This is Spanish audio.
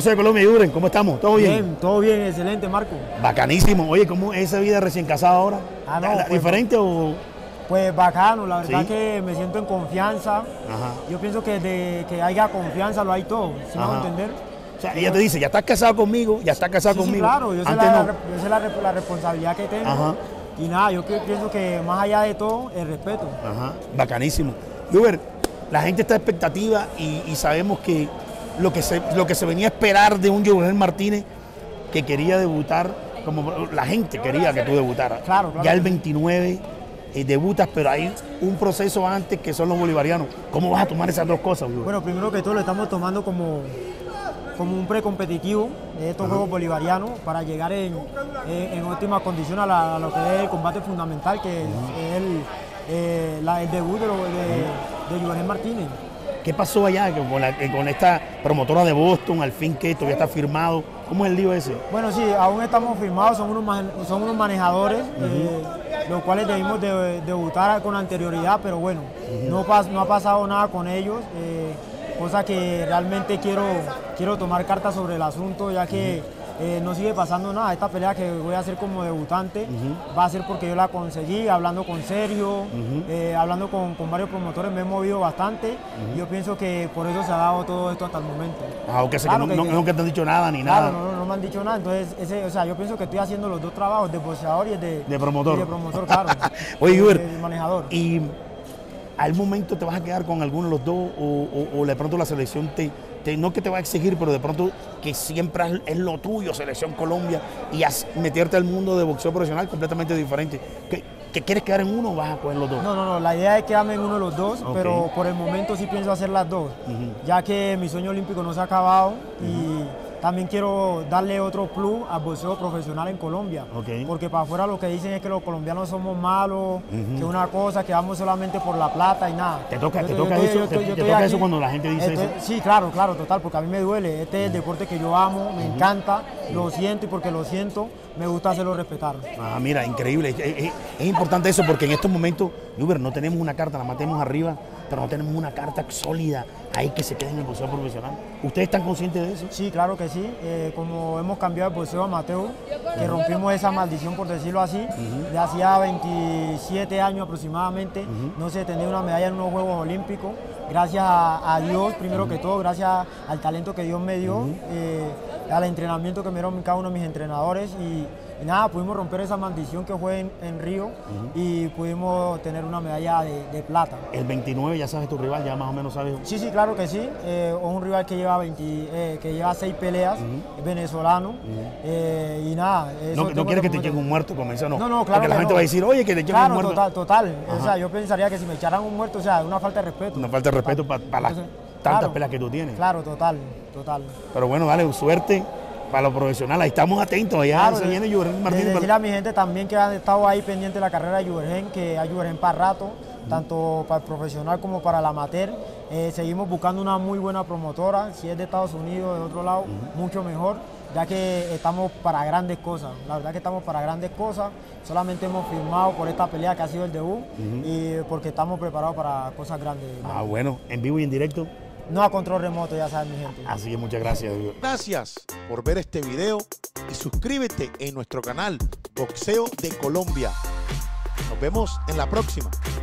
boxeo de Colombia, Yuren, ¿cómo estamos? ¿Todo bien? Bien, todo bien, excelente, Marco. Bacanísimo. Oye, ¿cómo es esa vida recién casado ahora? Ah, no, pues, ¿Diferente o...? Pues bacano, la verdad ¿Sí? que me siento en confianza. Ajá. Yo pienso que de que haya confianza lo hay todo, ¿sí me va a Ajá. entender? O sea, ella te dice, ya estás casado conmigo, ya estás casado Sí, conmigo. claro, yo sé, Antes no. yo sé la responsabilidad que tengo. Ajá. Y nada, pienso que más allá de todo, el respeto. Ajá, bacanísimo. Yuber, la gente está a expectativa y sabemos que lo que se venía a esperar de un Yuber Martínez que quería debutar, como la gente quería que tú debutaras. Claro. Ya el 29 debutas, pero hay un proceso antes que son los bolivarianos. ¿Cómo vas a tomar esas dos cosas, Yuber? Bueno, primero que todo lo estamos tomando como un precompetitivo de estos Juegos Bolivarianos para llegar en óptimas condiciones a lo que es el combate fundamental, que es el debut de Yuber Martínez. ¿Qué pasó allá con esta promotora de Boston, al fin que todavía está firmado? ¿Cómo es el lío ese? Bueno, sí, aún estamos firmados, son unos manejadores, los cuales debimos debutar con anterioridad, pero bueno, no ha pasado nada con ellos, cosa que realmente quiero tomar cartas sobre el asunto, ya que no sigue pasando nada. Esta pelea que voy a hacer como debutante va a ser porque yo la conseguí, hablando con Sergio, hablando con varios promotores, me he movido bastante y yo pienso que por eso se ha dado todo esto hasta el momento. Aunque claro, no te han dicho nada ni claro, nada. No me han dicho nada, entonces o sea, yo pienso que estoy haciendo los dos trabajos, de boxeador y de promotor. Y de promotor, claro. Oye, Yuber, de manejador. ¿y al momento te vas a quedar con alguno de los dos o de pronto la selección no que te va a exigir, pero de pronto que siempre es lo tuyo, Selección Colombia, y meterte al mundo de boxeo profesional completamente diferente? ¿Que quieres quedar en uno o vas a coger los dos? No, la idea es quedarme en uno de los dos, pero por el momento sí pienso hacer las dos, ya que mi sueño olímpico no se ha acabado y también quiero darle otro plus al boxeo profesional en Colombia, porque para afuera lo que dicen es que los colombianos somos malos, que una cosa, que vamos solamente por la plata y nada. ¿Te toca eso cuando la gente dice eso? Sí, claro, total, porque a mí me duele. Este es el deporte que yo amo, me encanta, lo siento y porque lo siento, me gusta hacerlo respetar. Ah, mira, increíble. Es importante eso porque en estos momentos, Yuber, no tenemos una carta, la matemos arriba, pero no tenemos una carta sólida ahí que se quede en el boxeo profesional. ¿Ustedes están conscientes de eso? Sí, claro que sí. Como hemos cambiado el boxeo amateur, que rompimos esa maldición, por decirlo así, de hacía 27 años aproximadamente, no se tenía una medalla en unos Juegos Olímpicos. Gracias a Dios, primero que todo, gracias al talento que Dios me dio, al entrenamiento que me dieron cada uno de mis entrenadores y nada, pudimos romper esa maldición que fue en Río y pudimos tener una medalla de plata. El 29 ya sabes tu rival, ya más o menos sabes. Sí, claro que sí. Es un rival que lleva 6 peleas, es venezolano y nada. No quieres que te echen un muerto, como dice, no. No, claro. Porque la gente va a decir, oye, que te echen un muerto. Total. O sea, yo pensaría que si me echaran un muerto, o sea, una falta de respeto. Una falta de respeto para las tantas peleas que tú tienes. Claro, total. Pero bueno, dale, suerte para los profesionales. Ahí estamos atentos. Allá claro, se viene Yuber Martínez. Decirle a mi gente también que han estado ahí pendiente de la carrera de Yuber, que hay Yuber para rato, tanto para el profesional como para el amateur. Seguimos buscando una muy buena promotora. Si es de Estados Unidos, de otro lado, mucho mejor, ya que estamos para grandes cosas. La verdad que estamos para grandes cosas. Solamente hemos firmado por esta pelea que ha sido el debut y porque estamos preparados para cosas grandes. Ah, bueno, en vivo y en directo. No a control remoto, ya saben, mi gente. Así que muchas gracias. Gracias por ver este video y suscríbete en nuestro canal Boxeo de Colombia. Nos vemos en la próxima.